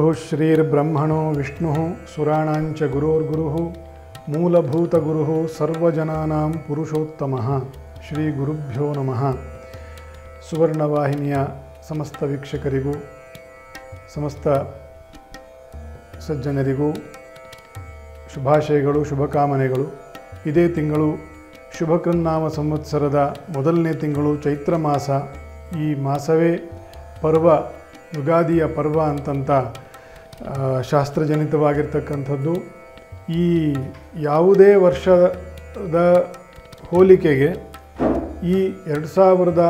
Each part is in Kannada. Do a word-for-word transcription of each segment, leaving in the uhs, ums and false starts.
गुरुश्रीर्ब्रह्मणो विष्णुः सुराणांच गुरोर्गुरुः ಮೂಲಭೂತಗುರುಃ ಸರ್ವಜನಾನಾಂ ಪುರುಷೋತ್ತಮಃ ಶ್ರೀ ಗುರುಭ್ಯೋ ನಮಃ. ಸುವರ್ಣವಾಹಿನಿಯ ಸಮಸ್ತ ವೀಕ್ಷಕರಿಗೂ ಸಮಸ್ತ ಸಜ್ಜನರಿಗೂ ಶುಭಾಶಯಗಳು, ಶುಭಕಾಮನೆಗಳು. ಇದೇ ತಿಂಗಳು ಶುಭಕೃನ್ನಾಮ ಸಂವತ್ಸರದ ಮೊದಲನೇ ತಿಂಗಳು ಚೈತ್ರ ಮಾಸ. ಈ ಮಾಸವೇ ಪರ್ವ, ಯುಗಾದಿಯ ಪರ್ವ ಅಂತಂತ ಶಾಸ್ತ್ರಜನಿತವಾಗಿರ್ತಕ್ಕಂಥದ್ದು. ಈ ಯಾವುದೇ ವರ್ಷದ ಹೋಲಿಕೆಗೆ ಈ ಎರಡು ಸಾವಿರದ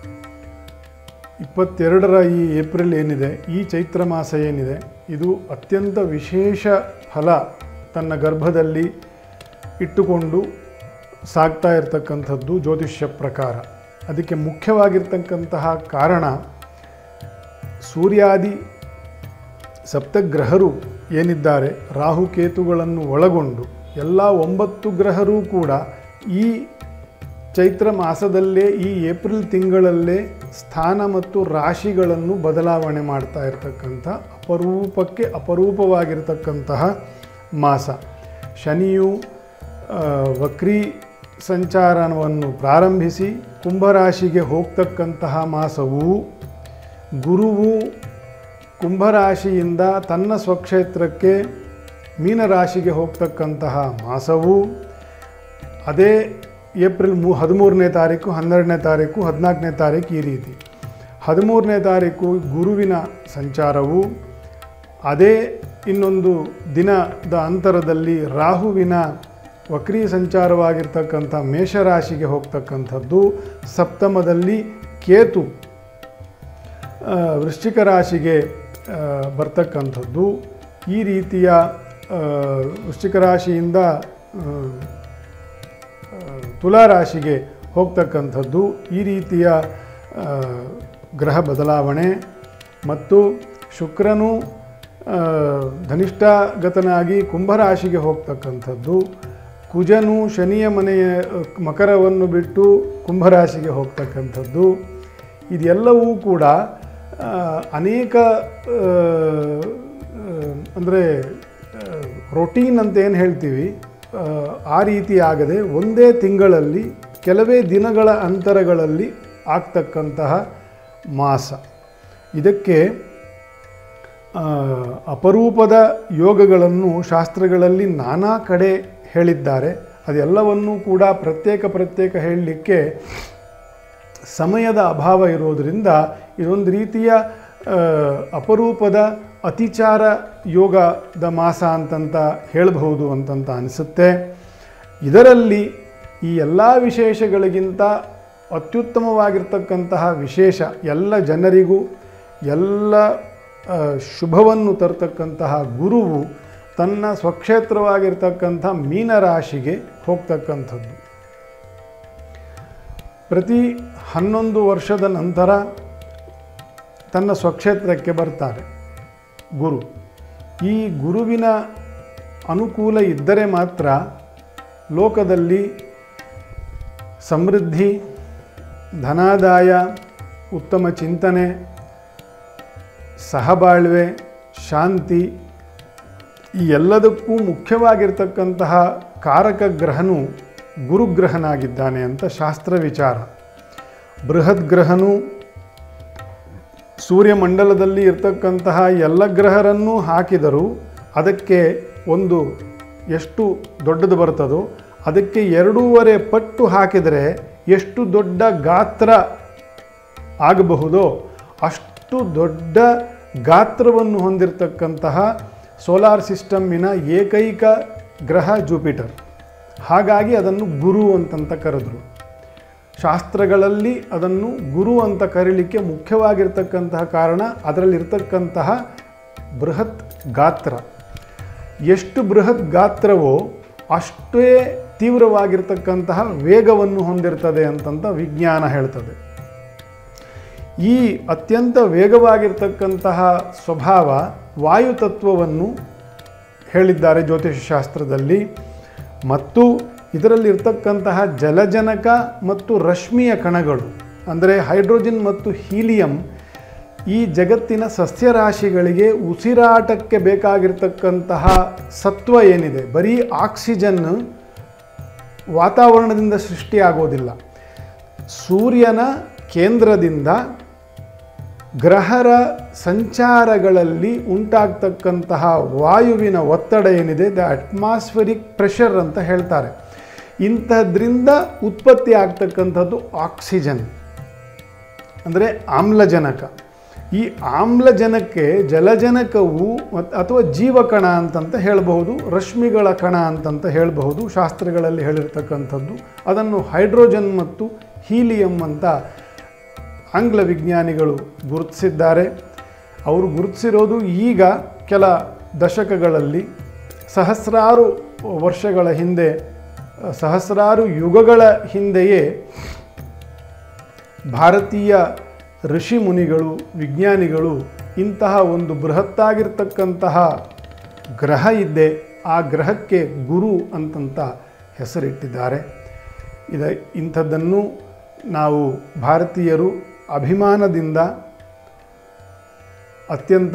ಇಪ್ಪತ್ತೆರಡರ ಈ ಏಪ್ರಿಲ್ ಏನಿದೆ, ಈ ಚೈತ್ರ ಮಾಸ ಏನಿದೆ, ಇದು ಅತ್ಯಂತ ವಿಶೇಷ ಫಲ ತನ್ನ ಗರ್ಭದಲ್ಲಿ ಇಟ್ಟುಕೊಂಡು ಸಾಗ್ತಾ ಇರತಕ್ಕಂಥದ್ದು ಜ್ಯೋತಿಷ್ಯ ಪ್ರಕಾರ. ಅದಕ್ಕೆ ಮುಖ್ಯವಾಗಿರ್ತಕ್ಕಂತಹ ಕಾರಣ ಸೂರ್ಯಾದಿ ಸಪ್ತಗ್ರಹರು ಏನಿದ್ದಾರೆ, ರಾಹುಕೇತುಗಳನ್ನು ಒಳಗೊಂಡು ಎಲ್ಲ ಒಂಬತ್ತು ಗ್ರಹರೂ ಕೂಡ ಈ ಚೈತ್ರ ಮಾಸದಲ್ಲೇ, ಈ ಏಪ್ರಿಲ್ ತಿಂಗಳಲ್ಲೇ ಸ್ಥಾನ ಮತ್ತು ರಾಶಿಗಳನ್ನು ಬದಲಾವಣೆ ಮಾಡ್ತಾ ಇರತಕ್ಕಂಥ ಅಪರೂಪಕ್ಕೆ ಅಪರೂಪವಾಗಿರ್ತಕ್ಕಂತಹ ಮಾಸ. ಶನಿಯು ವಕ್ರೀ ಸಂಚಾರವನ್ನು ಪ್ರಾರಂಭಿಸಿ ಕುಂಭರಾಶಿಗೆ ಹೋಗ್ತಕ್ಕಂತಹ ಮಾಸವು, ಗುರುವು ಕುಂಭರಾಶಿಯಿಂದ ತನ್ನ ಸ್ವಕ್ಷೇತ್ರಕ್ಕೆ ಮೀನರಾಶಿಗೆ ಹೋಗ್ತಕ್ಕಂತಹ ಮಾಸವು, ಅದೇ ಏಪ್ರಿಲ್ ಮೂ ಹದಿಮೂರನೇ ತಾರೀಕು, ಹನ್ನೆರಡನೇ ತಾರೀಕು, ಹದಿನಾಲ್ಕನೇ ತಾರೀಕು ಈ ರೀತಿ. ಹದಿಮೂರನೇ ತಾರೀಕು ಗುರುವಿನ ಸಂಚಾರವು, ಅದೇ ಇನ್ನೊಂದು ದಿನದ ಅಂತರದಲ್ಲಿ ರಾಹುವಿನ ವಕ್ರೀ ಸಂಚಾರವಾಗಿರ್ತಕ್ಕಂಥ ಮೇಷರಾಶಿಗೆ ಹೋಗ್ತಕ್ಕಂಥದ್ದು. ಸಪ್ತಮದಲ್ಲಿ ಕೇತು ವೃಶ್ಚಿಕ ರಾಶಿಗೆ ಬರ್ತಕ್ಕಂಥದ್ದು. ಈ ರೀತಿಯ ವೃಶ್ಚಿಕ ರಾಶಿಯಿಂದ ತುಲಾರಾಶಿಗೆ ಹೋಗ್ತಕ್ಕಂಥದ್ದು. ಈ ರೀತಿಯ ಗ್ರಹ ಬದಲಾವಣೆ ಮತ್ತು ಶುಕ್ರನು ಧನಿಷ್ಠಾಗತನಾಗಿ ಕುಂಭರಾಶಿಗೆ ಹೋಗ್ತಕ್ಕಂಥದ್ದು. ಕುಜನು ಶನಿಯ ಮನೆಯ ಮಕರವನ್ನು ಬಿಟ್ಟು ಕುಂಭರಾಶಿಗೆ ಹೋಗ್ತಕ್ಕಂಥದ್ದು. ಇದೆಲ್ಲವೂ ಕೂಡ ಅನೇಕ ಅಂದರೆ ರೊಟೀನ್ ಅಂತ ಏನು ಹೇಳ್ತೀವಿ, ಆ ರೀತಿ ಆಗದೆ ಒಂದೇ ತಿಂಗಳಲ್ಲಿ ಕೆಲವೇ ದಿನಗಳ ಅಂತರಗಳಲ್ಲಿ ಆಗ್ತಕ್ಕಂತಹ ಮಾಸ. ಇದಕ್ಕೆ ಅಪರೂಪದ ಯೋಗಗಳನ್ನು ಶಾಸ್ತ್ರಗಳಲ್ಲಿ ನಾನಾ ಕಡೆ ಹೇಳಿದ್ದಾರೆ. ಅದೆಲ್ಲವನ್ನೂ ಕೂಡ ಪ್ರತ್ಯೇಕ ಪ್ರತ್ಯೇಕ ಹೇಳಲಿಕ್ಕೆ ಸಮಯದ ಅಭಾವ ಇರೋದರಿಂದ ಇದೊಂದು ರೀತಿಯ ಅಪರೂಪದ ಅತಿಚಾರ ಯೋಗದ ಮಾಸ ಅಂತಂತ ಹೇಳಬಹುದು ಅಂತಂತ ಅನಿಸುತ್ತೆ. ಇದರಲ್ಲಿ ಈ ಎಲ್ಲ ವಿಶೇಷಗಳಿಗಿಂತ ಅತ್ಯುತ್ತಮವಾಗಿರ್ತಕ್ಕಂತಹ ವಿಶೇಷ, ಎಲ್ಲ ಜನರಿಗೂ ಎಲ್ಲ ಶುಭವನ್ನು ತರ್ತಕ್ಕಂತಹ ಗುರುವು ತನ್ನ ಸ್ವಕ್ಷೇತ್ರವಾಗಿರ್ತಕ್ಕಂಥ ಮೀನರಾಶಿಗೆ ಹೋಗ್ತಕ್ಕಂಥದ್ದು. ಪ್ರತಿ ಹನ್ನೊಂದು ವರ್ಷದ ನಂತರ ತನ್ನ ಸ್ವಕ್ಷೇತ್ರಕ್ಕೆ ಬರ್ತಾರೆ ಗುರು. ಈ ಗುರುವಿನ ಅನುಕೂಲ ಇದ್ದರೆ ಮಾತ್ರ ಲೋಕದಲ್ಲಿ ಸಮೃದ್ಧಿ, ಧನಾದಾಯ, ಉತ್ತಮ ಚಿಂತನೆ, ಸಹಬಾಳ್ವೆ, ಶಾಂತಿ, ಈ ಎಲ್ಲದಕ್ಕೂ ಮುಖ್ಯವಾಗಿರ್ತಕ್ಕಂತಹ ಕಾರಕ ಗ್ರಹನು ಗುರುಗ್ರಹನಾಗಿದ್ದಾನೆ ಅಂತ ಶಾಸ್ತ್ರ ವಿಚಾರ. ಬೃಹತ್ ಗ್ರಹನು ಸೂರ್ಯಮಂಡಲದಲ್ಲಿ ಇರ್ತಕ್ಕಂತಹ ಎಲ್ಲ ಗ್ರಹರನ್ನೂ ಹಾಕಿದರೂ ಅದಕ್ಕೆ ಒಂದು ಎಷ್ಟು ದೊಡ್ಡದು ಬರ್ತದೋ ಅದಕ್ಕೆ ಎರಡೂವರೆ ಪಟ್ಟು ಹಾಕಿದರೆ ಎಷ್ಟು ದೊಡ್ಡ ಗಾತ್ರ ಆಗಬಹುದೋ ಅಷ್ಟು ದೊಡ್ಡ ಗಾತ್ರವನ್ನು ಹೊಂದಿರತಕ್ಕಂತಹ ಸೋಲಾರ್ ಸಿಸ್ಟಮ್ಮಿನ ಏಕೈಕ ಗ್ರಹ ಜುಪಿಟರ್. ಹಾಗಾಗಿ ಅದನ್ನು ಗುರು ಅಂತಂತ ಕರೆದರು. ಶಾಸ್ತ್ರಗಳಲ್ಲಿ ಅದನ್ನು ಗುರು ಅಂತ ಕರೀಲಿಕ್ಕೆ ಮುಖ್ಯವಾಗಿರ್ತಕ್ಕಂತಹ ಕಾರಣ ಅದರಲ್ಲಿರ್ತಕ್ಕಂತಹ ಬೃಹತ್ ಗಾತ್ರ. ಎಷ್ಟು ಬೃಹತ್ ಗಾತ್ರವೋ ಅಷ್ಟೇ ತೀವ್ರವಾಗಿರ್ತಕ್ಕಂತಹ ವೇಗವನ್ನು ಹೊಂದಿರ್ತದೆ ಅಂತಂತ ವಿಜ್ಞಾನ ಹೇಳ್ತದೆ. ಈ ಅತ್ಯಂತ ವೇಗವಾಗಿರ್ತಕ್ಕಂತಹ ಸ್ವಭಾವ ವಾಯುತತ್ವವನ್ನು ಹೇಳಿದ್ದಾರೆ ಜ್ಯೋತಿಷ ಶಾಸ್ತ್ರದಲ್ಲಿ. ಮತ್ತು ಇದರಲ್ಲಿರ್ತಕ್ಕಂತಹ ಜಲಜನಕ ಮತ್ತು ರಶ್ಮಿಯ ಕಣಗಳು ಅಂದರೆ ಹೈಡ್ರೋಜನ್ ಮತ್ತು ಹೀಲಿಯಂ, ಈ ಜಗತ್ತಿನ ಸಸ್ಯರಾಶಿಗಳಿಗೆ ಉಸಿರಾಟಕ್ಕೆ ಬೇಕಾಗಿರ್ತಕ್ಕಂತಹ ಸತ್ವ ಏನಿದೆ, ಬರೀ ಆಕ್ಸಿಜನ್ ವಾತಾವರಣದಿಂದ ಸೃಷ್ಟಿಯಾಗೋದಿಲ್ಲ. ಸೂರ್ಯನ ಕೇಂದ್ರದಿಂದ ಗ್ರಹರ ಸಂಚಾರಗಳಲ್ಲಿ ಉಂಟಾಗ್ತಕ್ಕಂತಹ ವಾಯುವಿನ ಒತ್ತಡ ಏನಿದೆ, ದ ಅಟ್ಮಾಸ್ಫಿರಿಕ್ ಪ್ರೆಷರ್ ಅಂತ ಹೇಳ್ತಾರೆ. ಇಂಥದ್ರಿಂದ ಉತ್ಪತ್ತಿ ಆಗ್ತಕ್ಕಂಥದ್ದು ಆಕ್ಸಿಜನ್ ಅಂದರೆ ಆಮ್ಲಜನಕ. ಈ ಆಮ್ಲಜನಕ್ಕೆ ಜಲಜನಕವು ಅಥವಾ ಜೀವಕಣ ಅಂತಂತ ಹೇಳಬಹುದು, ರಶ್ಮಿಗಳ ಕಣ ಅಂತಂತ ಹೇಳಬಹುದು, ಶಾಸ್ತ್ರಗಳಲ್ಲಿ ಹೇಳಿರ್ತಕ್ಕಂಥದ್ದು. ಅದನ್ನು ಹೈಡ್ರೋಜನ್ ಮತ್ತು ಹೀಲಿಯಂ ಅಂತ ಆಂಗ್ಲ ವಿಜ್ಞಾನಿಗಳು ಗುರುತಿಸಿದ್ದಾರೆ. ಅವರು ಗುರುತಿಸಿರೋದು ಈಗ ಕೆಲ ದಶಕಗಳಲ್ಲಿ, ಸಹಸ್ರಾರು ವರ್ಷಗಳ ಹಿಂದೆ, ಸಹಸ್ರಾರು ಯುಗಗಳ ಹಿಂದೆಯೇ ಭಾರತೀಯ ಋಷಿ ಮುನಿಗಳು, ವಿಜ್ಞಾನಿಗಳು ಇಂತಹ ಒಂದು ಬೃಹತ್ತಾಗಿರ್ತಕ್ಕಂತಹ ಗ್ರಹ ಇದ್ದೆ, ಆ ಗ್ರಹಕ್ಕೆ ಗುರು ಅಂತಂತ ಹೆಸರಿಟ್ಟಿದ್ದಾರೆ. ಇದ ಇಂಥದ್ದನ್ನು ನಾವು ಭಾರತೀಯರು ಅಭಿಮಾನದಿಂದ ಅತ್ಯಂತ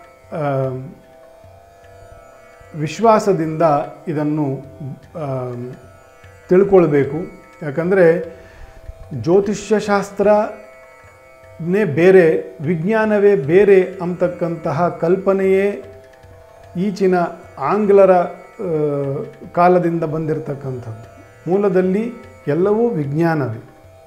ವಿಶ್ವಾಸದಿಂದ ಇದನ್ನು ತಿಳ್ಕೊಳ್ಬೇಕು. ಯಾಕಂದರೆ ಜ್ಯೋತಿಷ್ಯಶಾಸ್ತ್ರನೇ ಬೇರೆ, ವಿಜ್ಞಾನವೇ ಬೇರೆ ಅಂತಕ್ಕಂತಹ ಕಲ್ಪನೆಯೇ ಈಚಿನ ಆಂಗ್ಲರ ಕಾಲದಿಂದ ಬಂದಿರತಕ್ಕಂಥದ್ದು. ಮೂಲದಲ್ಲಿ ಎಲ್ಲವೂ ವಿಜ್ಞಾನವೇ.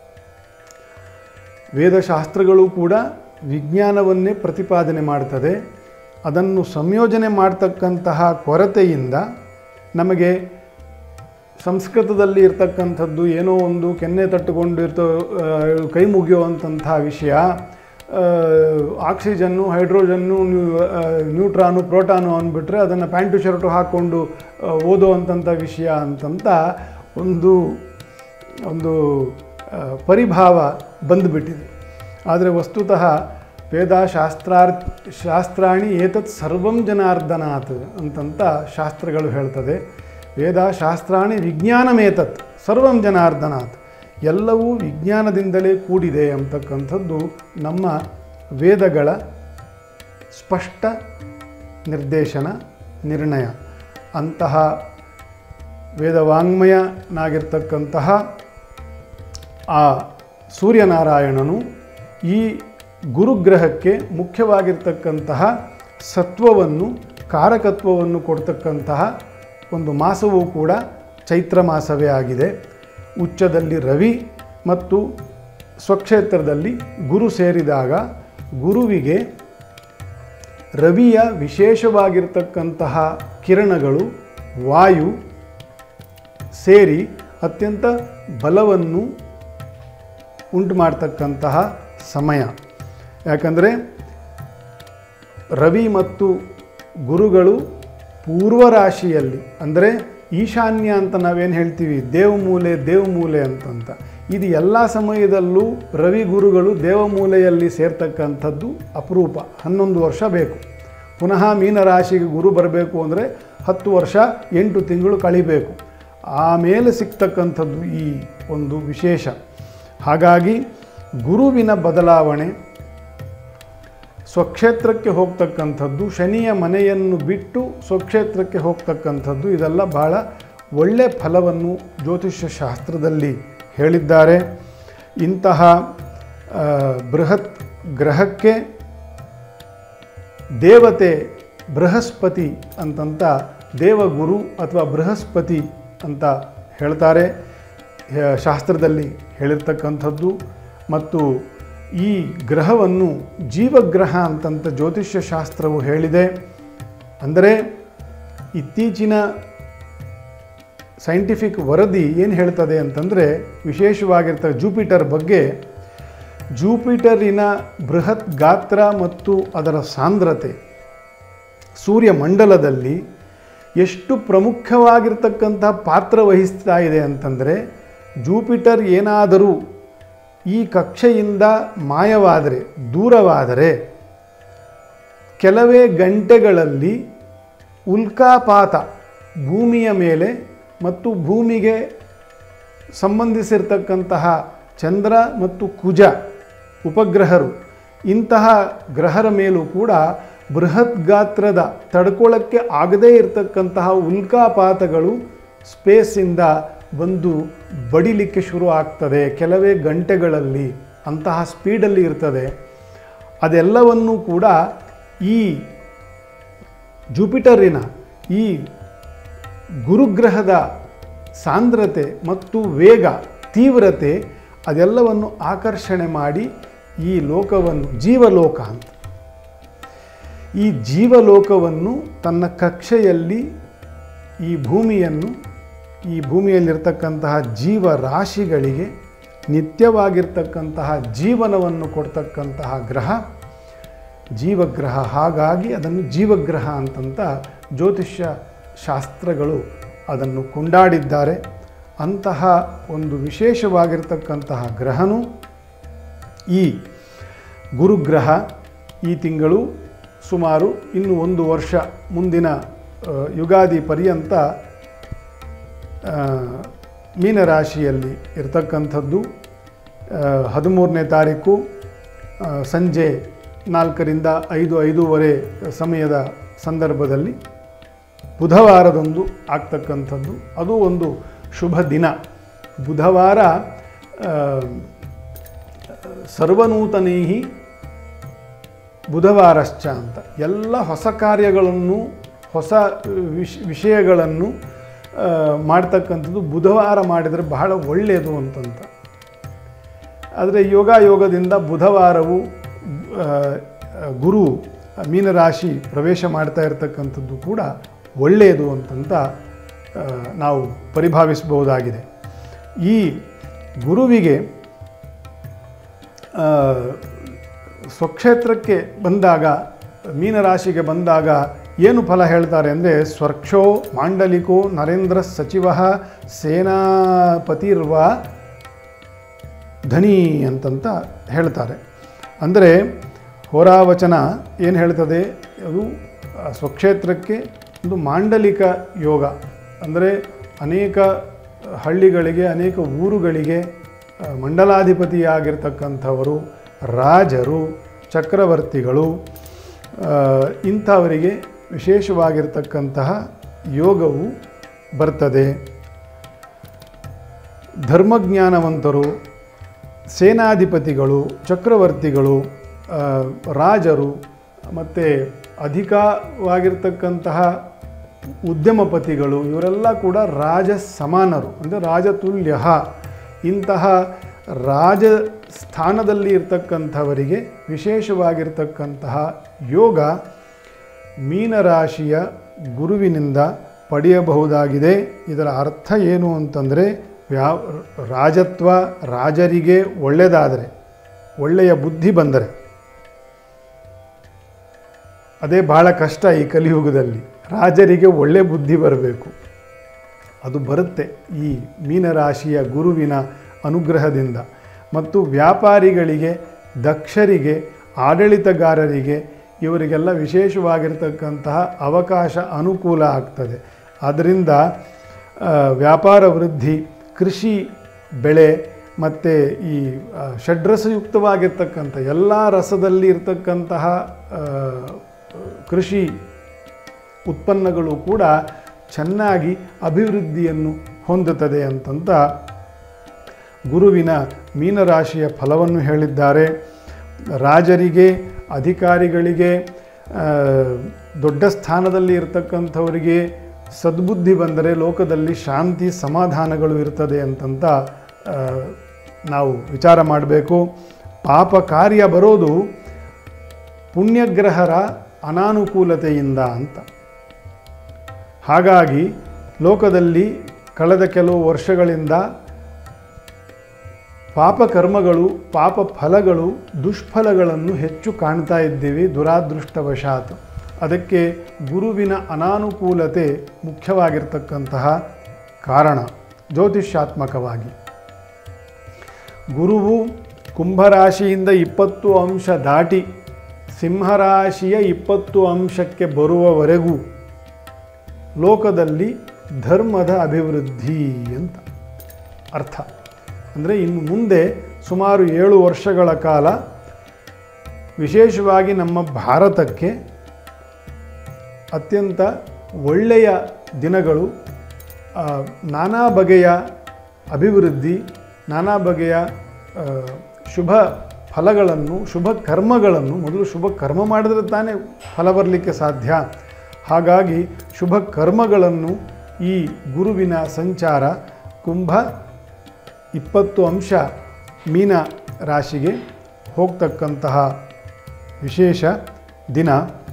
ವೇದಶಾಸ್ತ್ರಗಳು ಕೂಡ ವಿಜ್ಞಾನವನ್ನೇ ಪ್ರತಿಪಾದನೆ ಮಾಡ್ತದೆ. ಅದನ್ನು ಸಂಯೋಜನೆ ಮಾಡ್ತಕ್ಕಂತಹ ಕೊರತೆಯಿಂದ ನಮಗೆ ಸಂಸ್ಕೃತದಲ್ಲಿ ಇರ್ತಕ್ಕಂಥದ್ದು ಏನೋ ಒಂದು ಕೆನ್ನೆ ತಟ್ಟುಕೊಂಡಿರ್ತೋ ಕೈ ಮುಗಿಯುವಂಥ ವಿಷಯ, ಆಕ್ಸಿಜನ್ನು, ಹೈಡ್ರೋಜನ್ನು, ನ್ಯೂಟ್ರಾನು, ಪ್ರೋಟಾನು ಅಂದ್ಬಿಟ್ರೆ ಅದನ್ನು ಪ್ಯಾಂಟು ಶರ್ಟು ಹಾಕ್ಕೊಂಡು ಓದೋ ಅಂಥ ವಿಷಯ ಅಂತಂತ ಒಂದು ಒಂದು ಪರಿಭಾವ ಬಂದುಬಿಟ್ಟಿದೆ. ಆದರೆ ವಸ್ತುತಃ ವೇದಶಾಸ್ತ್ರಾರ್ ಶಾಸ್ತ್ರಾಣಿ ಏತತ್ ಸರ್ವಂ ಜನಾರ್ದನಾತ್ ಅಂತಂತ ಶಾಸ್ತ್ರಗಳು ಹೇಳ್ತದೆ. ವೇದಶಾಸ್ತ್ರಾಣಿ ವಿಜ್ಞಾನಮೇತತ್ ಸರ್ವಂ ಜನಾರ್ದನಾತ್, ಎಲ್ಲವೂ ವಿಜ್ಞಾನದಿಂದಲೇ ಕೂಡಿದೆ ಅಂತಕ್ಕಂಥದ್ದು ನಮ್ಮ ವೇದಗಳ ಸ್ಪಷ್ಟ ನಿರ್ದೇಶನ, ನಿರ್ಣಯ. ಅಂತಹ ವೇದವಾಂಗ್ಮಯನಾಗಿರ್ತಕ್ಕಂತಹ ಆ ಸೂರ್ಯನಾರಾಯಣನು ಈ ಗುರುಗ್ರಹಕ್ಕೆ ಮುಖ್ಯವಾಗಿರ್ತಕ್ಕಂತಹ ಸತ್ವವನ್ನು, ಕಾರಕತ್ವವನ್ನು ಕೊಡ್ತಕ್ಕಂತಹ ಒಂದು ಮಾಸವೂ ಕೂಡ ಚೈತ್ರ ಮಾಸವೇ ಆಗಿದೆ. ಉಚ್ಚದಲ್ಲಿ ರವಿ ಮತ್ತು ಸ್ವಕ್ಷೇತ್ರದಲ್ಲಿ ಗುರು ಸೇರಿದಾಗ ಗುರುವಿಗೆ ರವಿಯ ವಿಶೇಷವಾಗಿರ್ತಕ್ಕಂತಹ ಕಿರಣಗಳು, ವಾಯು ಸೇರಿ ಅತ್ಯಂತ ಬಲವನ್ನು ಉಂಟು ಮಾಡ್ತಕ್ಕಂತಹ ಸಮಯ. ಯಾಕಂದರೆ ರವಿ ಮತ್ತು ಗುರುಗಳು ಪೂರ್ವ ರಾಶಿಯಲ್ಲಿ, ಅಂದರೆ ಈಶಾನ್ಯ ಅಂತ ನಾವೇನು ಹೇಳ್ತೀವಿ, ದೇವಮೂಲೆ ದೇವಮೂಲೆ ಅಂತಂತ, ಇದು ಎಲ್ಲ ಸಮಯದಲ್ಲೂ ರವಿ ಗುರುಗಳು ದೇವಮೂಲೆಯಲ್ಲಿ ಸೇರ್ತಕ್ಕಂಥದ್ದು ಅಪರೂಪ. ಹನ್ನೊಂದು ವರ್ಷ ಬೇಕು. ಪುನಃ ಮೀನರಾಶಿಗೆ ಗುರು ಬರಬೇಕು ಅಂದರೆ ಹತ್ತು ವರ್ಷ ಎಂಟು ತಿಂಗಳು ಕಳಿಬೇಕು, ಆಮೇಲೆ ಸಿಗ್ತಕ್ಕಂಥದ್ದು ಈ ಒಂದು ವಿಶೇಷ. ಹಾಗಾಗಿ ಗುರುವಿನ ಬದಲಾವಣೆ, ಸ್ವಕ್ಷೇತ್ರಕ್ಕೆ ಹೋಗ್ತಕ್ಕಂಥದ್ದು, ಶನಿಯ ಮನೆಯನ್ನು ಬಿಟ್ಟು ಸ್ವಕ್ಷೇತ್ರಕ್ಕೆ ಹೋಗ್ತಕ್ಕಂಥದ್ದು, ಇದೆಲ್ಲ ಭಾಳ ಒಳ್ಳೆಯ ಫಲವನ್ನು ಜ್ಯೋತಿಷ್ಯ ಶಾಸ್ತ್ರದಲ್ಲಿ ಹೇಳಿದ್ದಾರೆ. ಇಂತಹ ಬೃಹತ್ ಗ್ರಹಕ್ಕೆ ದೇವತೆ ಬೃಹಸ್ಪತಿ ಅಂತಂತ ದೇವಗುರು ಅಥವಾ ಬೃಹಸ್ಪತಿ ಅಂತ ಹೇಳ್ತಾರೆ ಶಾಸ್ತ್ರದಲ್ಲಿ ಹೇಳಿರ್ತಕ್ಕಂಥದ್ದು. ಮತ್ತು ಈ ಗ್ರಹವನ್ನು ಜೀವಗ್ರಹ ಅಂತಂತ ಜ್ಯೋತಿಷ್ಯ ಶಾಸ್ತ್ರವು ಹೇಳಿದೆ. ಅಂದರೆ ಇತ್ತೀಚಿನ ಸೈಂಟಿಫಿಕ್ ವರದಿ ಏನು ಹೇಳ್ತದೆ ಅಂತಂದರೆ, ವಿಶೇಷವಾಗಿರ್ತಕ್ಕ ಜೂಪಿಟರ್ ಬಗ್ಗೆ, ಜೂಪಿಟರಿನ ಬೃಹತ್ ಗಾತ್ರ ಮತ್ತು ಅದರ ಸಾಂದ್ರತೆ ಸೂರ್ಯಮಂಡಲದಲ್ಲಿ ಎಷ್ಟು ಪ್ರಮುಖವಾಗಿರ್ತಕ್ಕಂಥ ಪಾತ್ರ ವಹಿಸ್ತಾ ಇದೆ ಅಂತಂದರೆ, ಜೂಪಿಟರ್ ಏನಾದರೂ ಈ ಕಕ್ಷೆಯಿಂದ ಮಾಯವಾದರೆ, ದೂರವಾದರೆ ಕೆಲವೇ ಗಂಟೆಗಳಲ್ಲಿ ಉಲ್ಕಾಪಾತ ಭೂಮಿಯ ಮೇಲೆ ಮತ್ತು ಭೂಮಿಗೆ ಸಂಬಂಧಿಸಿರ್ತಕ್ಕಂತಹ ಚಂದ್ರ ಮತ್ತು ಕುಜ ಉಪಗ್ರಹರು ಇಂತಹ ಗ್ರಹರ ಮೇಲೂ ಕೂಡ ಬೃಹತ್ ಗಾತ್ರದ ತಡ್ಕೊಳ್ಳೋಕ್ಕೆ ಆಗದೇ ಇರತಕ್ಕಂತಹ ಉಲ್ಕಾಪಾತಗಳು ಸ್ಪೇಸಿಂದ ಬಂದು ಬಡಿಲಿಕ್ಕೆ ಶುರು ಆಗ್ತದೆ. ಕೆಲವೇ ಗಂಟೆಗಳಲ್ಲಿ ಅಂತಹ ಸ್ಪೀಡಲ್ಲಿ ಇರ್ತದೆ. ಅದೆಲ್ಲವನ್ನೂ ಕೂಡ ಈ ಜುಪಿಟರಿನ ಈ ಗುರುಗ್ರಹದ ಸಾಂದ್ರತೆ ಮತ್ತು ವೇಗ, ತೀವ್ರತೆ ಅದೆಲ್ಲವನ್ನು ಆಕರ್ಷಣೆ ಮಾಡಿ ಈ ಲೋಕವನ್ನು, ಜೀವಲೋಕ ಅಂತ, ಈ ಜೀವಲೋಕವನ್ನು ತನ್ನ ಕಕ್ಷೆಯಲ್ಲಿ ಈ ಭೂಮಿಯನ್ನು, ಈ ಭೂಮಿಯಲ್ಲಿರ್ತಕ್ಕಂತಹ ಜೀವರಾಶಿಗಳಿಗೆ ನಿತ್ಯವಾಗಿರ್ತಕ್ಕಂತಹ ಜೀವನವನ್ನು ಕೊಡ್ತಕ್ಕಂತಹ ಗ್ರಹ ಜೀವಗ್ರಹ. ಹಾಗಾಗಿ ಅದನ್ನು ಜೀವಗ್ರಹ ಅಂತಂತ ಜ್ಯೋತಿಷ್ಯ ಶಾಸ್ತ್ರಗಳು ಅದನ್ನು ಕೊಂಡಾಡಿದ್ದಾರೆ. ಅಂತಹ ಒಂದು ವಿಶೇಷವಾಗಿರ್ತಕ್ಕಂತಹ ಗ್ರಹನು ಈ ಗುರುಗ್ರಹ ಈ ತಿಂಗಳು ಸುಮಾರು ಇನ್ನು ಒಂದು ವರ್ಷ ಮುಂದಿನ ಯುಗಾದಿ ಪರ್ಯಂತ ಮೀನರಾಶಿಯಲ್ಲಿ ಇರತಕ್ಕಂಥದ್ದು. ಹದಿಮೂರನೇ ತಾರೀಕು ಸಂಜೆ ನಾಲ್ಕರಿಂದ ಐದು ಐದೂವರೆ ಸಮಯದ ಸಂದರ್ಭದಲ್ಲಿ ಬುಧವಾರದೊಂದು ಆಗ್ತಕ್ಕಂಥದ್ದು. ಅದು ಒಂದು ಶುಭ ದಿನ. ಬುಧವಾರ ಸರ್ವನೂತನೈಹಿ ಬುಧವಾರಶ್ಚ ಅಂತ ಎಲ್ಲ ಹೊಸ ಕಾರ್ಯಗಳನ್ನು, ಹೊಸ ವಿಷ ವಿಷಯಗಳನ್ನು ಮಾಡ್ತಕ್ಕಂಥದ್ದು ಬುಧವಾರ ಮಾಡಿದರೆ ಬಹಳ ಒಳ್ಳೆಯದು ಅಂತಂತ. ಆದರೆ ಯೋಗ ಯೋಗದಿಂದ ಬುಧವಾರವು ಗುರು ಮೀನರಾಶಿ ಪ್ರವೇಶ ಮಾಡ್ತಾ ಇರತಕ್ಕಂಥದ್ದು ಕೂಡ ಒಳ್ಳೆಯದು ಅಂತಂತ ನಾವು ಪರಿಭಾವಿಸಬಹುದಾಗಿದೆ. ಈ ಗುರುವಿಗೆ ಸ್ವಕ್ಷೇತ್ರಕ್ಕೆ ಬಂದಾಗ, ಮೀನರಾಶಿಗೆ ಬಂದಾಗ ಏನು ಫಲ ಹೇಳ್ತಾರೆ ಅಂದರೆ, ಸ್ವರ್ಕ್ಷೋ ಮಾಂಡಲಿಕೋ ನರೇಂದ್ರ ಸಚಿವ ಸೇನಾಪತಿರ್ವ ಧನಿ ಅಂತಂತ ಹೇಳ್ತಾರೆ. ಅಂದರೆ ಹೋರಾವಚನ ಏನು ಹೇಳ್ತದೆ, ಅದು ಸ್ವಕ್ಷೇತ್ರಕ್ಕೆ ಒಂದು ಮಾಂಡಲಿಕ ಯೋಗ, ಅಂದರೆ ಅನೇಕ ಹಳ್ಳಿಗಳಿಗೆ, ಅನೇಕ ಊರುಗಳಿಗೆ ಮಂಡಲಾಧಿಪತಿಯಾಗಿರ್ತಕ್ಕಂಥವರು, ರಾಜರು, ಚಕ್ರವರ್ತಿಗಳು, ಇಂಥವರಿಗೆ ವಿಶೇಷವಾಗಿರ್ತಕ್ಕಂತಹ ಯೋಗವು ಬರ್ತದೆ. ಧರ್ಮಜ್ಞಾನವಂತರು, ಸೇನಾಧಿಪತಿಗಳು, ಚಕ್ರವರ್ತಿಗಳು, ರಾಜರು ಮತ್ತು ಅಧಿಕವಾಗಿರ್ತಕ್ಕಂತಹ ಉದ್ಯಮಪತಿಗಳು, ಇವರೆಲ್ಲ ಕೂಡ ರಾಜ ಸಮಾನರು, ಅಂದರೆ ರಾಜತುಲ್ಯ. ಇಂತಹ ರಾಜ ಸ್ಥಾನದಲ್ಲಿ ಇರ್ತಕ್ಕಂಥವರಿಗೆ ವಿಶೇಷವಾಗಿರ್ತಕ್ಕಂತಹ ಯೋಗ ಮೀನರಾಶಿಯ ಗುರುವಿನಿಂದ ಪಡೆಯಬಹುದಾಗಿದೆ. ಇದರ ಅರ್ಥ ಏನು ಅಂತಂದರೆ, ವ್ಯಾ ರಾಜತ್ವ, ರಾಜರಿಗೆ ಒಳ್ಳೆಯದಾದರೆ, ಒಳ್ಳೆಯ ಬುದ್ಧಿ ಬಂದರೆ, ಅದೇ ಭಾಳ ಕಷ್ಟ ಈ ಕಲಿಯುಗದಲ್ಲಿ. ರಾಜರಿಗೆ ಒಳ್ಳೆ ಬುದ್ಧಿ ಬರಬೇಕು, ಅದು ಬರುತ್ತೆ ಈ ಮೀನರಾಶಿಯ ಗುರುವಿನ ಅನುಗ್ರಹದಿಂದ. ಮತ್ತು ವ್ಯಾಪಾರಿಗಳಿಗೆ, ದಕ್ಷರಿಗೆ, ಆಡಳಿತಗಾರರಿಗೆ, ಇವರಿಗೆಲ್ಲ ವಿಶೇಷವಾಗಿರ್ತಕ್ಕಂತಹ ಅವಕಾಶ ಅನುಕೂಲ ಆಗ್ತದೆ. ಆದ್ದರಿಂದ ವ್ಯಾಪಾರ ವೃದ್ಧಿ, ಕೃಷಿ ಬೆಳೆ ಮತ್ತು ಈ ಷಡ್ರಸಯುಕ್ತವಾಗಿರ್ತಕ್ಕಂಥ ಎಲ್ಲ ರಸದಲ್ಲಿ ಇರ್ತಕ್ಕಂತಹ ಕೃಷಿ ಉತ್ಪನ್ನಗಳು ಕೂಡ ಚೆನ್ನಾಗಿ ಅಭಿವೃದ್ಧಿಯನ್ನು ಹೊಂದುತ್ತದೆ ಅಂತಂತ ಗುರುವಿನ ಮೀನರಾಶಿಯ ಫಲವನ್ನು ಹೇಳಿದ್ದಾರೆ. ರಾಜರಿಗೆ, ಅಧಿಕಾರಿಗಳಿಗೆ, ದೊಡ್ಡ ಸ್ಥಾನದಲ್ಲಿ ಇರತಕ್ಕಂಥವರಿಗೆ ಸದ್ಬುದ್ಧಿ ಬಂದರೆ ಲೋಕದಲ್ಲಿ ಶಾಂತಿ ಸಮಾಧಾನಗಳು ಇರ್ತದೆ ಅಂತಂತ ನಾವು ವಿಚಾರ ಮಾಡಬೇಕು. ಪಾಪ ಕಾರ್ಯ ಬರೋದು ಪುಣ್ಯಗ್ರಹರ ಅನಾನುಕೂಲತೆಯಿಂದ ಅಂತ. ಹಾಗಾಗಿ ಲೋಕದಲ್ಲಿ ಕಳೆದ ಕೆಲವು ವರ್ಷಗಳಿಂದ ಪಾಪಕರ್ಮಗಳು, ಪಾಪ ಫಲಗಳು, ದುಷ್ಫಲಗಳನ್ನು ಹೆಚ್ಚು ಕಾಣ್ತಾ ಇದ್ದೀವಿ ದುರಾದೃಷ್ಟವಶಾತ್. ಅದಕ್ಕೆ ಗುರುವಿನ ಅನಾನುಕೂಲತೆ ಮುಖ್ಯವಾಗಿರ್ತಕ್ಕಂತಹ ಕಾರಣ ಜ್ಯೋತಿಷ್ಯಾತ್ಮಕವಾಗಿ. ಗುರುವು ಕುಂಭರಾಶಿಯಿಂದ ಇಪ್ಪತ್ತು ಅಂಶ ದಾಟಿ ಸಿಂಹರಾಶಿಯ ಇಪ್ಪತ್ತು ಅಂಶಕ್ಕೆ ಬರುವವರೆಗೂ ಲೋಕದಲ್ಲಿ ಧರ್ಮದ ಅಭಿವೃದ್ಧಿ ಅಂತ ಅರ್ಥ. ಅಂದರೆ ಇನ್ನು ಮುಂದೆ ಸುಮಾರು ಏಳು ವರ್ಷಗಳ ಕಾಲ ವಿಶೇಷವಾಗಿ ನಮ್ಮ ಭಾರತಕ್ಕೆ ಅತ್ಯಂತ ಒಳ್ಳೆಯ ದಿನಗಳು, ನಾನಾ ಬಗೆಯ ಅಭಿವೃದ್ಧಿ, ನಾನಾ ಬಗೆಯ ಶುಭ ಫಲಗಳನ್ನು, ಶುಭ ಕರ್ಮಗಳನ್ನು, ಮೊದಲು ಶುಭ ಕರ್ಮ ಮಾಡಿದ್ರೆ ತಾನೇ ಫಲ ಬರಲಿಕ್ಕೆ ಸಾಧ್ಯ. ಹಾಗಾಗಿ ಶುಭ ಕರ್ಮಗಳನ್ನು ಈ ಗುರುವಿನ ಸಂಚಾರ ಕುಂಭ ಇಪ್ಪತ್ತು ಅಂಶ ಮೀನ ರಾಶಿಗೆ ಹೋಗ್ತಕ್ಕಂತಹ ವಿಶೇಷ ದಿನ.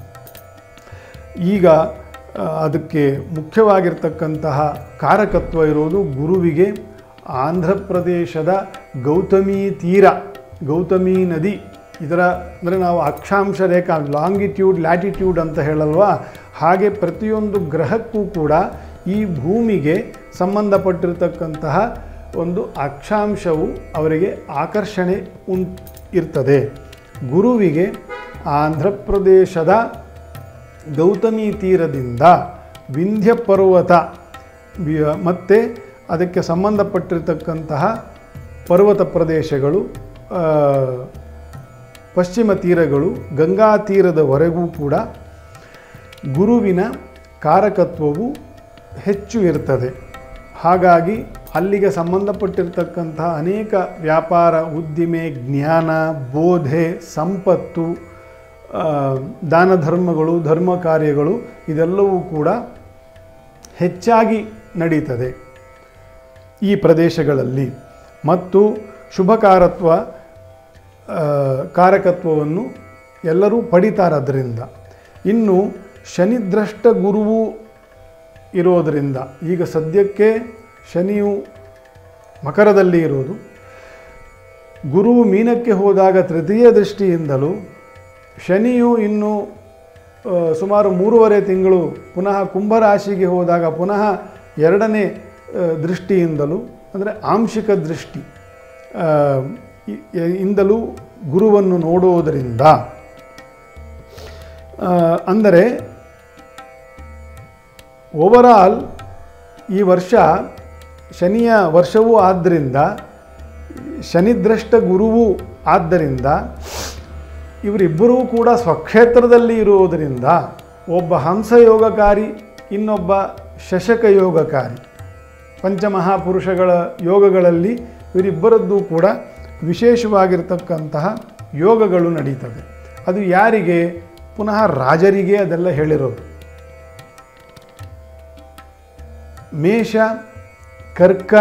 ಈಗ ಅದಕ್ಕೆ ಮುಖ್ಯವಾಗಿರ್ತಕ್ಕಂತಹ ಕಾರಕತ್ವ ಇರೋದು ಗುರುವಿಗೆ ಆಂಧ್ರ ಪ್ರದೇಶದ ಗೌತಮಿ ತೀರ, ಗೌತಮಿ ನದಿ, ಇದರ ಅಂದರೆ ನಾವು ಅಕ್ಷಾಂಶ ರೇಖಾ ಲಾಂಗಿಟ್ಯೂಡ್ ಲ್ಯಾಟಿಟ್ಯೂಡ್ ಅಂತ ಹೇಳಲ್ವಾ, ಹಾಗೆ ಪ್ರತಿಯೊಂದು ಗ್ರಹಕ್ಕೂ ಕೂಡ ಈ ಭೂಮಿಗೆ ಸಂಬಂಧಪಟ್ಟಿರ್ತಕ್ಕಂತಹ ಒಂದು ಅಕ್ಷಾಂಶವು ಅವರಿಗೆ ಆಕರ್ಷಣೆ ಉಂ ಇರ್ತದೆ. ಗುರುವಿಗೆ ಆಂಧ್ರ ಪ್ರದೇಶದ ಗೌತಮಿ ತೀರದಿಂದ ವಿಂಧ್ಯ ಪರ್ವತ ಮತ್ತು ಅದಕ್ಕೆ ಸಂಬಂಧಪಟ್ಟಿರ್ತಕ್ಕಂತಹ ಪರ್ವತ ಪ್ರದೇಶಗಳು, ಪಶ್ಚಿಮ ತೀರಗಳು, ಗಂಗಾ ತೀರದವರೆಗೂ ಕೂಡ ಗುರುವಿನ ಕಾರಕತ್ವವು ಹೆಚ್ಚು ಇರ್ತದೆ. ಹಾಗಾಗಿ ಅಲ್ಲಿಗೆ ಸಂಬಂಧಪಟ್ಟಿರ್ತಕ್ಕಂತಹ ಅನೇಕ ವ್ಯಾಪಾರ, ಉದ್ದಿಮೆ, ಜ್ಞಾನ, ಬೋಧೆ, ಸಂಪತ್ತು, ದಾನ ಧರ್ಮಗಳು, ಧರ್ಮ ಕಾರ್ಯಗಳು ಇದೆಲ್ಲವೂ ಕೂಡ ಹೆಚ್ಚಾಗಿ ನಡೀತದೆ ಈ ಪ್ರದೇಶಗಳಲ್ಲಿ. ಮತ್ತು ಶುಭಕಾರತ್ವ ಕಾರಕತ್ವವನ್ನು ಎಲ್ಲರೂ ಪಡಿತಾರದ್ರಿಂದ. ಇನ್ನು ಶನಿದ್ರಷ್ಟ ಗುರುವು ಇರೋದರಿಂದ, ಈಗ ಸದ್ಯಕ್ಕೆ ಶನಿಯು ಮಕರದಲ್ಲಿ ಇರೋದು, ಗುರುವು ಮೀನಕ್ಕೆ ಹೋದಾಗ ತೃತೀಯ ದೃಷ್ಟಿಯಿಂದಲೂ, ಶನಿಯು ಇನ್ನು ಸುಮಾರು ಮೂರುವರೆ ತಿಂಗಳು ಪುನಃ ಕುಂಭರಾಶಿಗೆ ಹೋದಾಗ ಪುನಃ ಎರಡನೇ ದೃಷ್ಟಿಯಿಂದಲೂ, ಅಂದರೆ ಆಂಶಿಕ ದೃಷ್ಟಿ ಇಂದಲೂ ಗುರುವನ್ನು ನೋಡುವುದರಿಂದ, ಅಂದರೆ ಓವರಾಲ್ ಈ ವರ್ಷ ಶನಿಯ ವರ್ಷವೂ ಆದ್ದರಿಂದ, ಶನಿದ್ರಷ್ಟ ಗುರುವು ಆದ್ದರಿಂದ, ಇವರಿಬ್ಬರೂ ಕೂಡ ಸ್ವಕ್ಷೇತ್ರದಲ್ಲಿ ಇರುವುದರಿಂದ ಒಬ್ಬ ಹಂಸಯೋಗಕಾರಿ, ಇನ್ನೊಬ್ಬ ಶಶಕ ಯೋಗಕಾರಿ, ಪಂಚಮಹಾಪುರುಷಗಳ ಯೋಗಗಳಲ್ಲಿ ಇವರಿಬ್ಬರದ್ದು ಕೂಡ ವಿಶೇಷವಾಗಿರ್ತಕ್ಕಂತಹ ಯೋಗಗಳು ನಡೀತವೆ. ಅದು ಯಾರಿಗೆ? ಪುನಃ ರಾಜರಿಗೆ ಅದೆಲ್ಲ ಹೇಳಿರೋದು. ಮೇಷ, ಕರ್ಕ,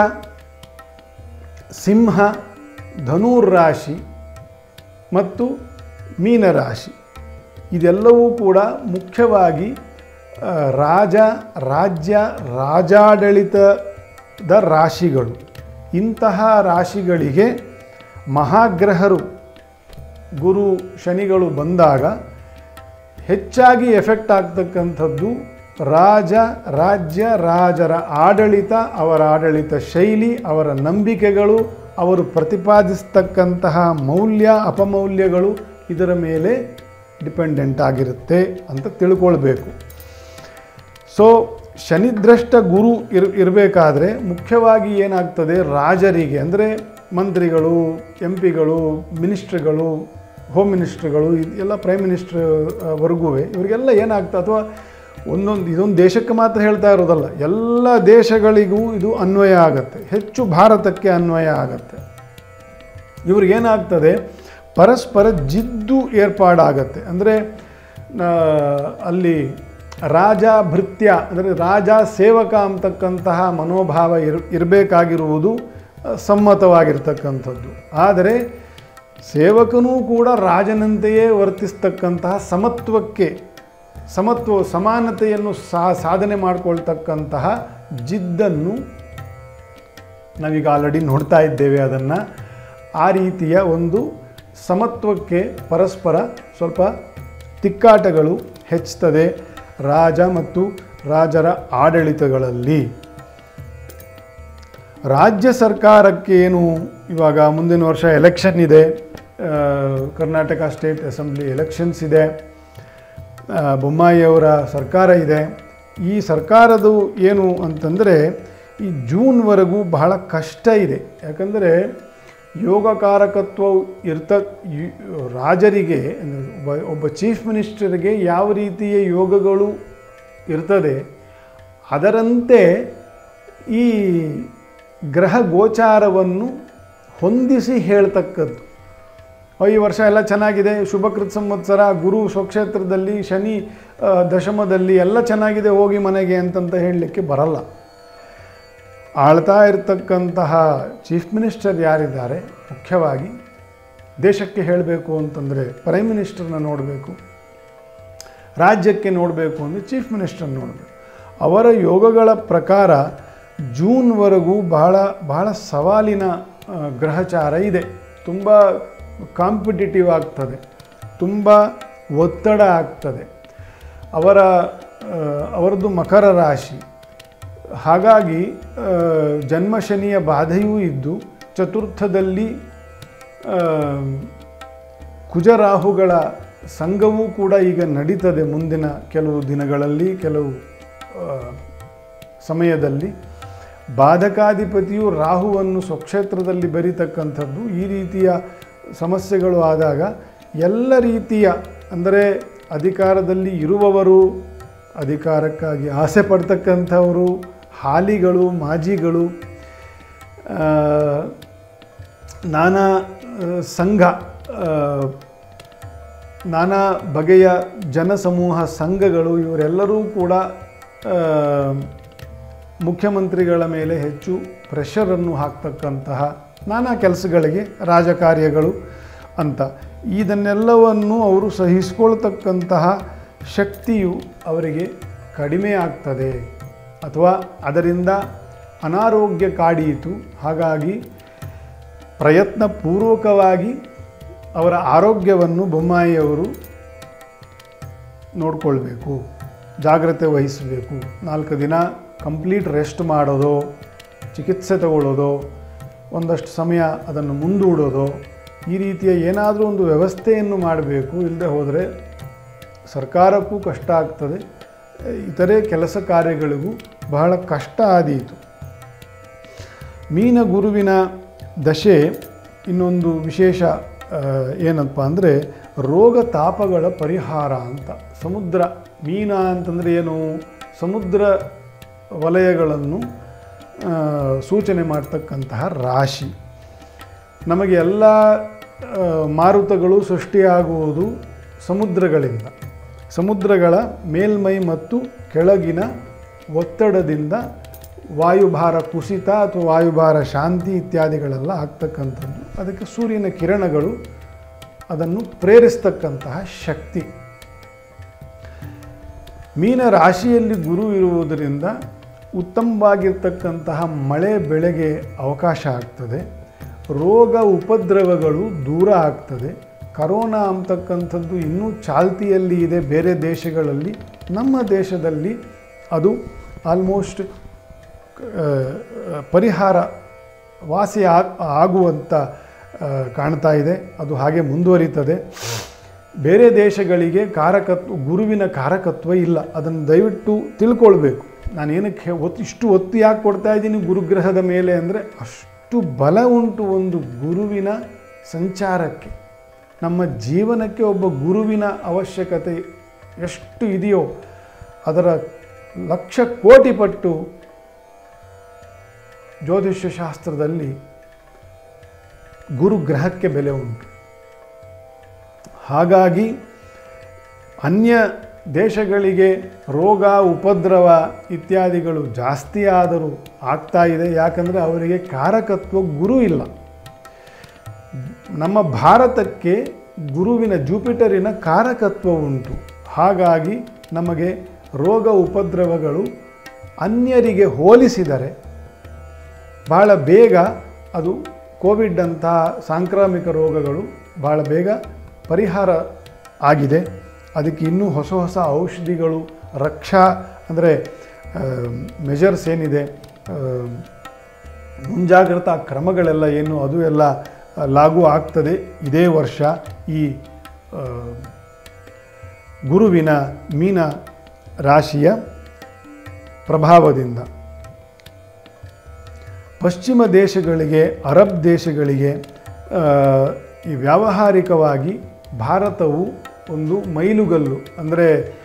ಸಿಂಹ, ಧನುರ್ರಾಶಿ ಮತ್ತು ಮೀನರಾಶಿ ಇದೆಲ್ಲವೂ ಕೂಡ ಮುಖ್ಯವಾಗಿ ರಾಜ, ರಾಜ್ಯ, ರಾಜಾಡಳಿತದ ರಾಶಿಗಳು. ಇಂತಹ ರಾಶಿಗಳಿಗೆ ಮಹಾಗ್ರಹರು ಗುರು ಶನಿಗಳು ಬಂದಾಗ ಹೆಚ್ಚಾಗಿ ಎಫೆಕ್ಟ್ ಆಗ್ತಕ್ಕಂಥದ್ದು ರಾಜ, ರಾಜ್ಯ, ರಾಜರ ಆಡಳಿತ, ಅವರ ಆಡಳಿತ ಶೈಲಿ, ಅವರ ನಂಬಿಕೆಗಳು, ಅವರು ಪ್ರತಿಪಾದಿಸ್ತಕ್ಕಂತಹ ಮೌಲ್ಯ ಅಪಮೌಲ್ಯಗಳು ಇದರ ಮೇಲೆ ಡಿಪೆಂಡೆಂಟ್ ಆಗಿರುತ್ತೆ ಅಂತ ತಿಳ್ಕೊಳ್ಬೇಕು. ಸೊ ಶನಿದ್ರಷ್ಟ ಗುರು ಇರ್ ಇರಬೇಕಾದ್ರೆ ಮುಖ್ಯವಾಗಿ ಏನಾಗ್ತದೆ, ರಾಜರಿಗೆ ಅಂದರೆ ಮಂತ್ರಿಗಳು, ಎಂ ಪಿಗಳು, ಮಿನಿಸ್ಟ್ರಿಗಳು, ಹೋಮ್ ಮಿನಿಸ್ಟ್ರಿಗಳು, ಇದೆಲ್ಲ ಪ್ರೈಮ್ ಮಿನಿಸ್ಟ್ರ್ವರೆಗೂ ಇವರಿಗೆಲ್ಲ ಏನಾಗ್ತದೆ, ಅಥವಾ ಒಂದೊಂದು ಇದೊಂದು ದೇಶಕ್ಕೆ ಮಾತ್ರ ಹೇಳ್ತಾ ಇರೋದಲ್ಲ, ಎಲ್ಲ ದೇಶಗಳಿಗೂ ಇದು ಅನ್ವಯ ಆಗುತ್ತೆ, ಹೆಚ್ಚು ಭಾರತಕ್ಕೆ ಅನ್ವಯ ಆಗುತ್ತೆ. ಇವ್ರಿಗೇನಾಗ್ತದೆ, ಪರಸ್ಪರ ಜಿದ್ದು ಏರ್ಪಾಡಾಗತ್ತೆ. ಅಂದರೆ ಅಲ್ಲಿ ರಾಜ ಭೃತ್ಯ ಅಂದರೆ ರಾಜ ಸೇವಕ ಅಂತಕ್ಕಂತಹ ಮನೋಭಾವ ಇರ್ ಇರಬೇಕಾಗಿರುವುದು ಸಮ್ಮತವಾಗಿರ್ತಕ್ಕಂಥದ್ದು. ಆದರೆ ಸೇವಕನೂ ಕೂಡ ರಾಜನಂತೆಯೇ ವರ್ತಿಸ್ತಕ್ಕಂತಹ ಸಮತ್ವಕ್ಕೆ ಸಮತ್ವ ಸಮಾನತೆಯನ್ನು ಸಾ ಸಾಧನೆ ಮಾಡಿಕೊಳ್ತಕ್ಕಂತಹ ಜಿದ್ದನ್ನು ನಾವೀಗ ಆಲ್ರೆಡಿ ನೋಡ್ತಾ ಇದ್ದೇವೆ. ಅದನ್ನು ಆ ರೀತಿಯ ಒಂದು ಸಮತ್ವಕ್ಕೆ ಪರಸ್ಪರ ಸ್ವಲ್ಪ ತಿಕ್ಕಾಟಗಳು ಹೆಚ್ಚುತ್ತದೆ ರಾಜ ಮತ್ತು ರಾಜರ ಆಡಳಿತಗಳಲ್ಲಿ. ರಾಜ್ಯ ಸರ್ಕಾರಕ್ಕೇನು ಇವಾಗ ಮುಂದಿನ ವರ್ಷ ಎಲೆಕ್ಷನ್ ಇದೆ, ಕರ್ನಾಟಕ ಸ್ಟೇಟ್ ಅಸೆಂಬ್ಲಿ ಎಲೆಕ್ಷನ್ಸ್ ಇದೆ, ಬೊಮ್ಮಾಯಿಯವರ ಸರ್ಕಾರ ಇದೆ. ಈ ಸರ್ಕಾರದು ಏನು ಅಂತಂದರೆ ಈ ಜೂನ್ವರೆಗೂ ಬಹಳ ಕಷ್ಟ ಇದೆ. ಯಾಕಂದರೆ ಯೋಗಕಾರಕತ್ವವು ಇರ್ತ ರಾಜರಿಗೆ ಒಬ್ಬ ಒಬ್ಬ ಚೀಫ್ ಮಿನಿಸ್ಟರ್ಗೆ ಯಾವ ರೀತಿಯ ಯೋಗಗಳು ಇರ್ತದೆ ಅದರಂತೆ ಈ ಗ್ರಹ ಗೋಚಾರವನ್ನು ಹೊಂದಿಸಿ ಹೇಳ್ತಕ್ಕದ್ದು. ಈ ವರ್ಷ ಎಲ್ಲ ಚೆನ್ನಾಗಿದೆ, ಶುಭಕೃತ್ ಸಂವತ್ಸರ, ಗುರು ಸ್ವಕ್ಷೇತ್ರದಲ್ಲಿ, ಶನಿ ದಶಮದಲ್ಲಿ ಎಲ್ಲ ಚೆನ್ನಾಗಿದೆ, ಹೋಗಿ ಮನೆಗೆ ಅಂತಂತ ಹೇಳಲಿಕ್ಕೆ ಬರಲ್ಲ. ಆಳ್ತಾ ಇರತಕ್ಕಂತಹ ಚೀಫ್ ಮಿನಿಸ್ಟರ್ ಯಾರಿದ್ದಾರೆ, ಮುಖ್ಯವಾಗಿ ದೇಶಕ್ಕೆ ಹೇಳಬೇಕು ಅಂತಂದರೆ ಪ್ರೈಮ್ ಮಿನಿಸ್ಟರ್ನ ನೋಡಬೇಕು, ರಾಜ್ಯಕ್ಕೆ ನೋಡಬೇಕು ಅಂದರೆ ಚೀಫ್ ಮಿನಿಸ್ಟರ್ ನೋಡಬೇಕು. ಅವರ ಯೋಗಗಳ ಪ್ರಕಾರ ಜೂನ್ವರೆಗೂ ಬಹಳ ಬಹಳ ಸವಾಲಿನ ಗ್ರಹಚಾರ ಇದೆ. ತುಂಬ ಕಾಂಪಿಟೇಟಿವ್ ಆಗ್ತದೆ, ತುಂಬ ಒತ್ತಡ ಆಗ್ತದೆ. ಅವರ ಅವರದ್ದು ಮಕರ ರಾಶಿ, ಹಾಗಾಗಿ ಜನ್ಮಶನಿಯ ಬಾಧೆಯೂ ಇದ್ದು ಚತುರ್ಥದಲ್ಲಿ ಕುಜರಾಹುಗಳ ಸಂಘವೂ ಕೂಡ ಈಗ ನಡೀತದೆ ಮುಂದಿನ ಕೆಲವು ದಿನಗಳಲ್ಲಿ, ಕೆಲವು ಸಮಯದಲ್ಲಿ. ಬಾಧಕಾಧಿಪತಿಯು ರಾಹುವನ್ನು ಸ್ವಕ್ಷೇತ್ರದಲ್ಲಿ ಬರೀತಕ್ಕಂಥದ್ದು. ಈ ರೀತಿಯ ಸಮಸ್ಯೆಗಳು ಆದಾಗ ಎಲ್ಲ ರೀತಿಯ, ಅಂದರೆ ಅಧಿಕಾರದಲ್ಲಿ ಇರುವವರು, ಅಧಿಕಾರಕ್ಕಾಗಿ ಆಸೆ ಪಡ್ತಕ್ಕಂಥವರು, ಹಾಲಿಗಳು, ಮಾಜಿಗಳು, ನಾನಾ ಸಂಘ, ನಾನಾ ಬಗೆಯ ಜನಸಮೂಹ ಸಂಘಗಳು, ಇವರೆಲ್ಲರೂ ಕೂಡ ಮುಖ್ಯಮಂತ್ರಿಗಳ ಮೇಲೆ ಹೆಚ್ಚು ಪ್ರೆಷರನ್ನು ಹಾಕ್ತಕ್ಕಂತಹ ನಾನಾ ಕೆಲಸಗಳಿಗೆ, ರಾಜಕಾರ್ಯಗಳು ಅಂತ, ಇದನ್ನೆಲ್ಲವನ್ನು ಅವರು ಸಹಿಸಿಕೊಳ್ತಕ್ಕಂತಹ ಶಕ್ತಿಯು ಅವರಿಗೆ ಕಡಿಮೆ ಆಗ್ತದೆ ಅಥವಾ ಅದರಿಂದ ಅನಾರೋಗ್ಯ ಕಾಡೀತು. ಹಾಗಾಗಿ ಪ್ರಯತ್ನಪೂರ್ವಕವಾಗಿ ಅವರ ಆರೋಗ್ಯವನ್ನು ಬೊಮ್ಮಾಯಿಯವರು ನೋಡಿಕೊಳ್ಬೇಕು, ಜಾಗ್ರತೆ ವಹಿಸಬೇಕು. ನಾಲ್ಕು ದಿನ ಕಂಪ್ಲೀಟ್ ರೆಸ್ಟ್ ಮಾಡೋದು, ಚಿಕಿತ್ಸೆ ತಗೊಳ್ಳೋದು, ಒಂದಷ್ಟು ಸಮಯ ಅದನ್ನು ಮುಂದೂಡೋದು, ಈ ರೀತಿಯ ಏನಾದರೂ ಒಂದು ವ್ಯವಸ್ಥೆಯನ್ನು ಮಾಡಬೇಕು. ಇಲ್ಲದೆ ಹೋದರೆ ಸರ್ಕಾರಕ್ಕೂ ಕಷ್ಟ ಆಗ್ತದೆ, ಇತರೆ ಕೆಲಸ ಕಾರ್ಯಗಳಿಗೂ ಬಹಳ ಕಷ್ಟ ಆದೀತು. ಮೀನ ಗುರುವಿನ ದಶೆ ಇನ್ನೊಂದು ವಿಶೇಷ ಏನಪ್ಪ ಅಂದರೆ ರೋಗ ತಾಪಗಳ ಪರಿಹಾರ ಅಂತ. ಸಮುದ್ರ, ಮೀನ ಅಂತಂದರೆ ಏನು, ಸಮುದ್ರ ವಲಯಗಳನ್ನು ಸೂಚನೆ ಮಾಡ್ತಕ್ಕಂತಹ ರಾಶಿ. ನಮಗೆ ಎಲ್ಲ ಮಾರುತಗಳು ಸೃಷ್ಟಿಯಾಗುವುದು ಸಮುದ್ರಗಳಿಂದ. ಸಮುದ್ರಗಳ ಮೇಲ್ಮೈ ಮತ್ತು ಕೆಳಗಿನ ಒತ್ತಡದಿಂದ ವಾಯುಭಾರ ಕುಸಿತ ಅಥವಾ ವಾಯುಭಾರ ಶಾಂತಿ ಇತ್ಯಾದಿಗಳೆಲ್ಲ ಆಗ್ತಕ್ಕಂಥದ್ದು. ಅದಕ್ಕೆ ಸೂರ್ಯನ ಕಿರಣಗಳು ಅದನ್ನು ಪ್ರೇರಿಸ್ತಕ್ಕಂತಹ ಶಕ್ತಿ. ಮೀನ ರಾಶಿಯಲ್ಲಿ ಗುರು ಇರುವುದರಿಂದ ಉತ್ತಮವಾಗಿರ್ತಕ್ಕಂತಹ ಮಳೆ ಬೆಳೆಗೆ ಅವಕಾಶ ಆಗ್ತದೆ, ರೋಗ ಉಪದ್ರವಗಳು ದೂರ ಆಗ್ತದೆ. ಕರೋನಾ ಅಂತಕ್ಕಂಥದ್ದು ಇನ್ನೂ ಚಾಲ್ತಿಯಲ್ಲಿ ಇದೆ ಬೇರೆ ದೇಶಗಳಲ್ಲಿ, ನಮ್ಮ ದೇಶದಲ್ಲಿ ಅದು ಆಲ್ಮೋಸ್ಟ್ ಪರಿಹಾರ ವಾಸಿ ಆಗುವಂಥ ಕಾಣ್ತಾ ಇದೆ. ಅದು ಹಾಗೆ ಮುಂದುವರಿತದೆ. ಬೇರೆ ದೇಶಗಳಿಗೆ ಕಾರಕತ್ವ, ಗುರುವಿನ ಕಾರಕತ್ವ ಇಲ್ಲ, ಅದನ್ನು ದಯವಿಟ್ಟು ತಿಳ್ಕೊಳ್ಬೇಕು. ನಾನೇನಕ್ಕೆ ಒತ್ತು ಇಷ್ಟು ಒತ್ತು ಯಾಕೆ ಕೊಡ್ತಾ ಇದ್ದೀನಿ ಗುರುಗ್ರಹದ ಮೇಲೆ ಅಂದರೆ, ಅಷ್ಟು ಬಲ ಉಂಟು ಒಂದು ಗುರುವಿನ ಸಂಚಾರಕ್ಕೆ. ನಮ್ಮ ಜೀವನಕ್ಕೆ ಒಬ್ಬ ಗುರುವಿನ ಅವಶ್ಯಕತೆ ಎಷ್ಟು ಇದೆಯೋ ಅದರ ಲಕ್ಷ ಕೋಟಿ ಪಟ್ಟು ಜ್ಯೋತಿಷ್ಯ ಶಾಸ್ತ್ರದಲ್ಲಿ ಗುರುಗ್ರಹಕ್ಕೆ ಬೆಲೆ ಉಂಟು. ಹಾಗಾಗಿ ಅನ್ಯ ದೇಶಗಳಿಗೆ ರೋಗ ಉಪದ್ರವ ಇತ್ಯಾದಿಗಳು ಜಾಸ್ತಿ ಆದರೂ ಆಗ್ತಾ ಇದೆ. ಯಾಕಂದರೆ ಅವರಿಗೆ ಕಾರಕತ್ವ ಗುರು ಇಲ್ಲ. ನಮ್ಮ ಭಾರತಕ್ಕೆ ಗುರುವಿನ, ಜುಪಿಟರಿನ ಕಾರಕತ್ವ ಉಂಟು. ಹಾಗಾಗಿ ನಮಗೆ ರೋಗ ಉಪದ್ರವಗಳು ಅನ್ಯರಿಗೆ ಹೋಲಿಸಿದರೆ ಬಹಳ ಬೇಗ, ಅದು ಕೋವಿಡ್ ಅಂತಹ ಸಾಂಕ್ರಾಮಿಕ ರೋಗಗಳು ಬಹಳ ಬೇಗ ಪರಿಹಾರ ಆಗಿದೆ. ಅದಕ್ಕೆ ಇನ್ನೂ ಹೊಸ ಹೊಸ ಔಷಧಿಗಳು, ರಕ್ಷಾ ಅಂದರೆ ಮೆಜರ್ಸ್ ಏನಿದೆ, ಮುಂಜಾಗ್ರತಾ ಕ್ರಮಗಳೆಲ್ಲ ಏನು, ಅದು ಎಲ್ಲ ಲಾಗೂ ಆಗ್ತದೆ ಇದೇ ವರ್ಷ ಈ ಗುರುವಿನ ಮೀನ ರಾಶಿಯ ಪ್ರಭಾವದಿಂದ. ಪಶ್ಚಿಮ ದೇಶಗಳಿಗೆ, ಅರಬ್ ದೇಶಗಳಿಗೆ ಈ ವ್ಯಾವಹಾರಿಕವಾಗಿ ಭಾರತವು ಒಂದು ಮೈಲುಗಲ್ಲು, ಅಂದರೆ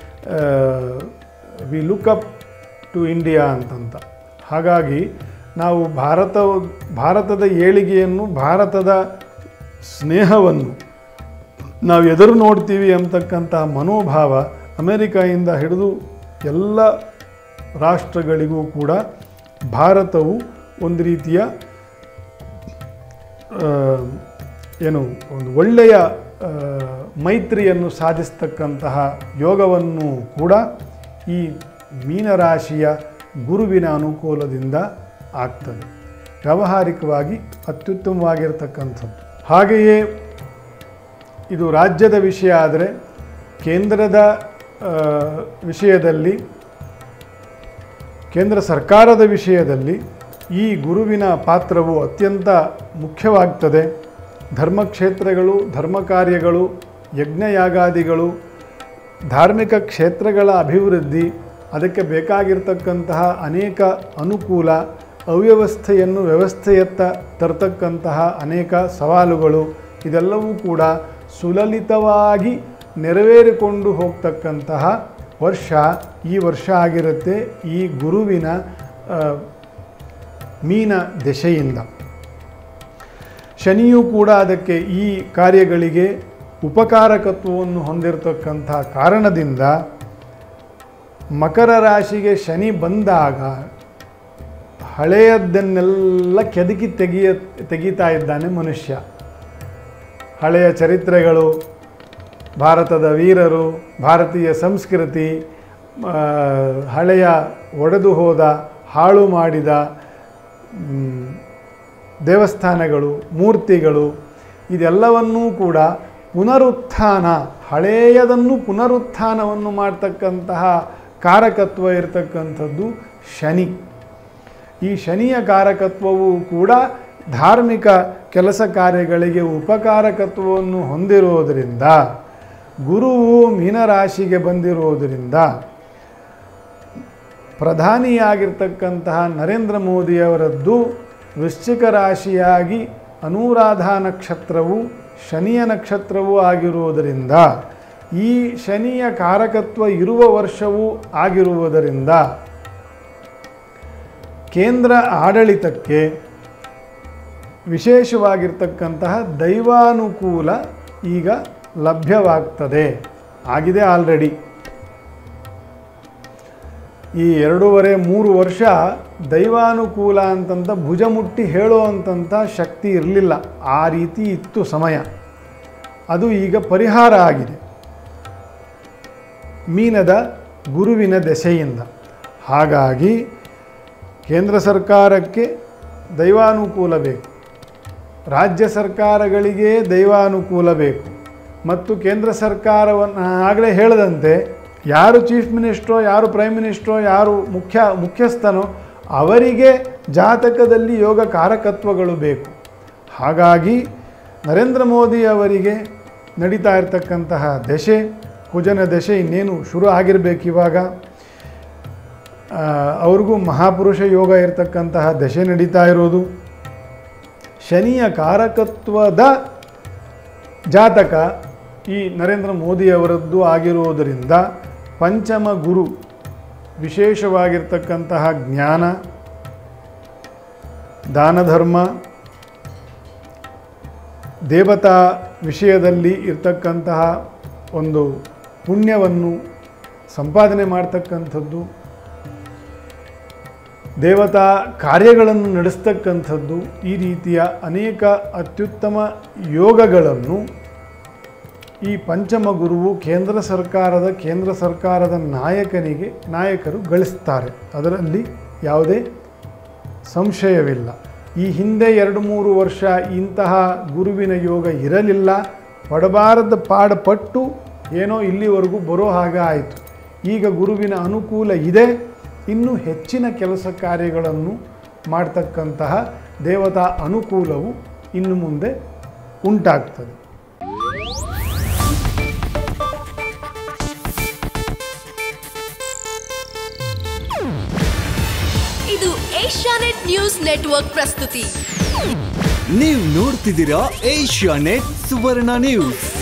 we look up to India ಅಂತಂತ. ಹಾಗಾಗಿ ನಾವು ಭಾರತ ಭಾರತದ ಏಳಿಗೆಯನ್ನು, ಭಾರತದ ಸ್ನೇಹವನ್ನು ನಾವು ಎದುರು ನೋಡ್ತೀವಿ ಅಂತಕ್ಕಂಥ ಮನೋಭಾವ ಅಮೆರಿಕಾಯಿಂದ ಹಿಡಿದು ಎಲ್ಲ ರಾಷ್ಟ್ರಗಳಿಗೂ ಕೂಡ ಭಾರತವು ಒಂದು ರೀತಿಯ ಏನು ಒಂದು ಒಳ್ಳೆಯ ಮೈತ್ರಿಯನ್ನು ಸಾಧಿಸ್ತಕ್ಕಂತಹ ಯೋಗವನ್ನು ಕೂಡ ಈ ಮೀನರಾಶಿಯ ಗುರುವಿನ ಅನುಕೂಲದಿಂದ ಆಗ್ತದೆ. ವ್ಯಾವಹಾರಿಕವಾಗಿ ಅತ್ಯುತ್ತಮವಾಗಿರ್ತಕ್ಕಂಥದ್ದು. ಹಾಗೆಯೇ ಇದು ರಾಜ್ಯದ ವಿಷಯ ಆದರೆ, ಕೇಂದ್ರದ ವಿಷಯದಲ್ಲಿ, ಕೇಂದ್ರ ಸರ್ಕಾರದ ವಿಷಯದಲ್ಲಿ ಈ ಗುರುವಿನ ಪಾತ್ರವು ಅತ್ಯಂತ ಮುಖ್ಯವಾಗ್ತದೆ. ಧರ್ಮಕ್ಷೇತ್ರಗಳು, ಧರ್ಮ ಕಾರ್ಯಗಳು, ಯಜ್ಞಯಾಗಾದಿಗಳು, ಧಾರ್ಮಿಕ ಕ್ಷೇತ್ರಗಳ ಅಭಿವೃದ್ಧಿ, ಅದಕ್ಕೆ ಬೇಕಾಗಿರ್ತಕ್ಕಂತಹ ಅನೇಕ ಅನುಕೂಲ, ಅವ್ಯವಸ್ಥೆಯನ್ನು ವ್ಯವಸ್ಥೆಯತ್ತ ತರ್ತಕ್ಕಂತಹ ಅನೇಕ ಸವಾಲುಗಳು, ಇದೆಲ್ಲವೂ ಕೂಡ ಸುಲಲಿತವಾಗಿ ನೆರವೇರಿಕೊಂಡು ಹೋಗ್ತಕ್ಕಂತಹ ವರ್ಷ ಈ ವರ್ಷ ಆಗಿರುತ್ತೆ ಈ ಗುರುವಿನ ಮೀನ ದಶೆಯಿಂದ. ಶನಿಯೂ ಕೂಡ ಅದಕ್ಕೆ ಈ ಕಾರ್ಯಗಳಿಗೆ ಉಪಕಾರಕತ್ವವನ್ನು ಹೊಂದಿರತಕ್ಕಂಥ ಕಾರಣದಿಂದ ಮಕರ ರಾಶಿಗೆ ಶನಿ ಬಂದಾಗ ಹಳೆಯದನ್ನೆಲ್ಲ ಕೆದಕಿ ತೆಗಿಯ ತೆಗಿತಾ ಇದ್ದಾನೆ ಮನುಷ್ಯ. ಹಳೆಯ ಚರಿತ್ರೆಗಳು, ಭಾರತದ ವೀರರು, ಭಾರತೀಯ ಸಂಸ್ಕೃತಿ, ಹಳೆಯ ಒಡೆದು ಹೋದ, ಹಾಳು ಮಾಡಿದ ದೇವಸ್ಥಾನಗಳು, ಮೂರ್ತಿಗಳು, ಇದೆಲ್ಲವನ್ನೂ ಕೂಡ ಪುನರುತ್ಥಾನ, ಹಳೆಯದನ್ನು ಪುನರುತ್ಥಾನವನ್ನು ಮಾಡ್ತಕ್ಕಂತಹ ಕಾರಕತ್ವ ಇರತಕ್ಕಂಥದ್ದು ಶನಿ. ಈ ಶನಿಯ ಕಾರಕತ್ವವು ಕೂಡ ಧಾರ್ಮಿಕ ಕೆಲಸ ಕಾರ್ಯಗಳಿಗೆ ಉಪಕಾರಕತ್ವವನ್ನು ಹೊಂದಿರುವುದರಿಂದ, ಗುರುವು ಮೀನರಾಶಿಗೆ ಬಂದಿರುವುದರಿಂದ ಪ್ರಧಾನಿಯಾಗಿರ್ತಕ್ಕಂತಹ ನರೇಂದ್ರ ಮೋದಿಯವರದ್ದು ವೃಶ್ಚಿಕ ರಾಶಿಯಾಗಿ ಅನುರಾಧ ನಕ್ಷತ್ರವು ಶನಿಯ ನಕ್ಷತ್ರವೂ ಆಗಿರುವುದರಿಂದ, ಈ ಶನಿಯ ಕಾರಕತ್ವ ಇರುವ ವರ್ಷವೂ ಆಗಿರುವುದರಿಂದ ಕೇಂದ್ರ ಆಡಳಿತಕ್ಕೆ ವಿಶೇಷವಾಗಿರ್ತಕ್ಕಂತಹ ದೈವಾನುಕೂಲ ಈಗ ಲಭ್ಯವಾಗ್ತದೆ, ಆಗಿದೆ ಆಲ್ರೆಡಿ. ಈ ಎರಡೂವರೆ ಮೂರು ವರ್ಷ ದೈವಾನುಕೂಲ ಅಂತಂತ ಭುಜ ಮುಟ್ಟಿ ಹೇಳೋ ಅಂತಂಥ ಶಕ್ತಿ ಇರಲಿಲ್ಲ, ಆ ರೀತಿ ಇತ್ತು ಸಮಯ. ಅದು ಈಗ ಪರಿಹಾರ ಆಗಿದೆ ಮೀನದ ಗುರುವಿನ ದೆಸೆಯಿಂದ. ಹಾಗಾಗಿ ಕೇಂದ್ರ ಸರ್ಕಾರಕ್ಕೆ ದೈವಾನುಕೂಲ ಬೇಕು, ರಾಜ್ಯ ಸರ್ಕಾರಗಳಿಗೆ ದೈವಾನುಕೂಲ ಬೇಕು, ಮತ್ತು ಕೇಂದ್ರ ಸರ್ಕಾರವನ್ನು ಆಗಲೇ ಹೇಳದಂತೆ ಯಾರು ಚೀಫ್ ಮಿನಿಸ್ಟ್ರೋ, ಯಾರು ಪ್ರೈಮ್ ಮಿನಿಸ್ಟ್ರೋ, ಯಾರು ಮುಖ್ಯ ಮುಖ್ಯಸ್ಥನೋ ಅವರಿಗೆ ಜಾತಕದಲ್ಲಿ ಯೋಗ ಕಾರಕತ್ವಗಳು ಬೇಕು. ಹಾಗಾಗಿ ನರೇಂದ್ರ ಮೋದಿ ಅವರಿಗೆ ನಡೀತಾ ಇರತಕ್ಕಂತಹ ದಶೆ, ಕುಜನ ದಶೆ ಇನ್ನೇನು ಶುರು ಆಗಿರಬೇಕು ಇವಾಗ. ಅವ್ರಿಗೂ ಮಹಾಪುರುಷ ಯೋಗ ಇರತಕ್ಕಂತಹ ದಶೆ ನಡೀತಾ ಇರೋದು. ಶನಿಯ ಕಾರಕತ್ವದ ಜಾತಕ ಈ ನರೇಂದ್ರ ಮೋದಿಯವರದ್ದು ಆಗಿರುವುದರಿಂದ ಪಂಚಮ ಗುರು ವಿಶೇಷವಾಗಿರ್ತಕ್ಕಂತಹ ಜ್ಞಾನ, ದಾನ ಧರ್ಮ, ದೇವತಾ ವಿಷಯದಲ್ಲಿ ಇರ್ತಕ್ಕಂತಹ ಒಂದು ಪುಣ್ಯವನ್ನು ಸಂಪಾದನೆ ಮಾಡ್ತಕ್ಕಂಥದ್ದು, ದೇವತಾ ಕಾರ್ಯಗಳನ್ನು ನಡೆಸ್ತಕ್ಕಂಥದ್ದು, ಈ ರೀತಿಯ ಅನೇಕ ಅತ್ಯುತ್ತಮ ಯೋಗಗಳನ್ನು ಈ ಪಂಚಮ ಗುರುವು ಕೇಂದ್ರ ಸರ್ಕಾರದ ಕೇಂದ್ರ ಸರ್ಕಾರದ ನಾಯಕನಿಗೆ ನಾಯಕರು ಗಳಿಸ್ತಾರೆ, ಅದರಲ್ಲಿ ಯಾವುದೇ ಸಂಶಯವಿಲ್ಲ. ಈ ಹಿಂದೆ ಎರಡು ಮೂರು ವರ್ಷ ಇಂತಹ ಗುರುವಿನ ಯೋಗ ಇರಲಿಲ್ಲ, ಪಡಬಾರದ ಪಾಡುಪಟ್ಟು ಏನೋ ಇಲ್ಲಿವರೆಗೂ ಬರೋ ಹಾಗೆ ಆಯಿತು. ಈಗ ಗುರುವಿನ ಅನುಕೂಲ ಇದೆ, ಇನ್ನೂ ಹೆಚ್ಚಿನ ಕೆಲಸ ಕಾರ್ಯಗಳನ್ನು ಮಾಡ್ತಕ್ಕಂತಹ ದೇವತಾ ಅನುಕೂಲವು ಇನ್ನು ಮುಂದೆ ಉಂಟಾಗ್ತದೆ. ಇದು ಏಷ್ಯಾನೆಟ್ ನ್ಯೂಸ್ ನೆಟ್ವರ್ಕ್ ಪ್ರಸ್ತುತಿ. ನೀವು ನೋಡ್ತಿದ್ದೀರಾ ಏಷ್ಯಾ ನೆಟ್ ಸುವರ್ಣ ನ್ಯೂಸ್.